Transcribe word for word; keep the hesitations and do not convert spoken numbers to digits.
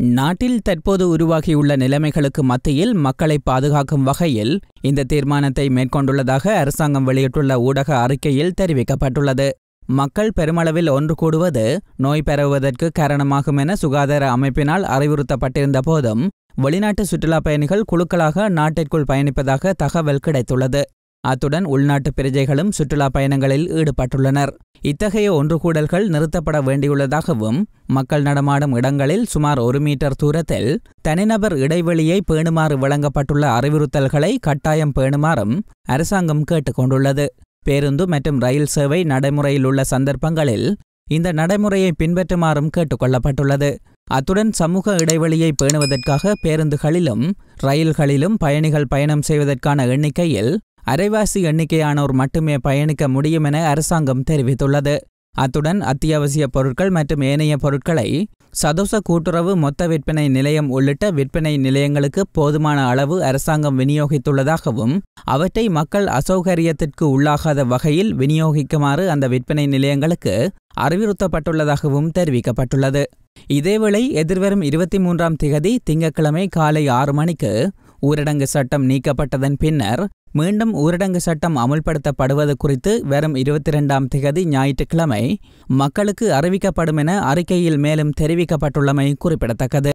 நாட்டில் தற்போது உருவாகியுள்ள நிலைமைகளுக்கு மத்தியில் மக்களை பாதுகாக்கும் வகையில் இந்த தீர்மானத்தை மேற்கொண்டுள்ளதாக அரசாங்கம் வெளியிட்டுள்ள ஊடக அறிக்கையில் தெரிவிக்கப்பட்டுள்ளது. மக்கள் பெருமளவில் ஒன்று கூடுவது நோய் பரவுவதற்கு காரணமாகும் என சுகாதார அமைப்பினால் அறிவுறுத்தப்பட்டிருந்த போதும் வெளிநாட்டு சுற்றுலா பயணிகள் குழுக்களாக நாட்டிற்குள் பயணிப்பதாக தகவல் கிடைத்துள்ளது. அத்துடன் உள்நாட்டு பிரஜைகளும் சுற்றுலா பயணங்களில் ஈடுபட்டுள்ளனர். இத்தகைய ஒன்றுகூடல்கள் நிறுத்தப்பட வேண்டியுள்ளதாகவும் மக்கள் நடமாடும் இடங்களில் சுமார் ஒரு மீட்டர் தூரத்தில் தனிநபர் இடைவெளியை பேணுமாறு வழங்கப்பட்டுள்ள அறிவுறுத்தல்களை கட்டாயம் பேணுமாறும் அரசாங்கம் கேட்டுக்கொண்டுள்ளது. பேருந்து மற்றும் ரயில் சேவை நடைமுறையில் உள்ள சந்தர்ப்பங்களில் இந்த நடைமுறையை பின்பற்றுமாறும் கேட்டுக்கொள்ளப்பட்டுள்ளது. அத்துடன் சமூக இடைவெளியை பேணுவதற்காக பேருந்துகளிலும் ரயில்களிலும் பயணிகள் பயணம் செய்வதற்கான எண்ணிக்கையில் அரைவாசி எண்ணிக்கையானோர் மட்டுமே பயணிக்க முடியும் என அரசாங்கம் தெரிவித்துள்ளது. அத்துடன் அத்தியாவசிய பொருட்கள் மற்றும் ஏனைய பொருட்களை சதோச கூட்டுறவு மொத்த விற்பனை நிலையம் உள்ளிட்ட விற்பனை நிலையங்களுக்கு போதுமான அளவு அரசாங்கம் விநியோகித்துள்ளதாகவும் அவற்றை மக்கள் அசௌகரியத்திற்கு உள்ளாகாத வகையில் விநியோகிக்குமாறு அந்த விற்பனை நிலையங்களுக்கு அறிவுறுத்தப்பட்டுள்ளதாகவும் தெரிவிக்கப்பட்டுள்ளது. இதேவேளை எதிர்வரும் இருபத்தி மூன்றாம் திகதி திங்கட்கிழமை காலை ஆறு மணிக்கு ஊரடங்கு சட்டம் நீக்கப்பட்டதன் பின்னர் மீண்டும் ஊரடங்கு சட்டம் அமுல்படுத்தப்படுவது குறித்து வரும் இருபத்தி இரண்டாம் திகதி ஞாயிற்றுக்கிழமை மக்களுக்கு அறிவிக்கப்படும் என அறிக்கையில் மேலும் தெரிவிக்கப்பட்டுள்ளமை குறிப்பிடத்தக்கது.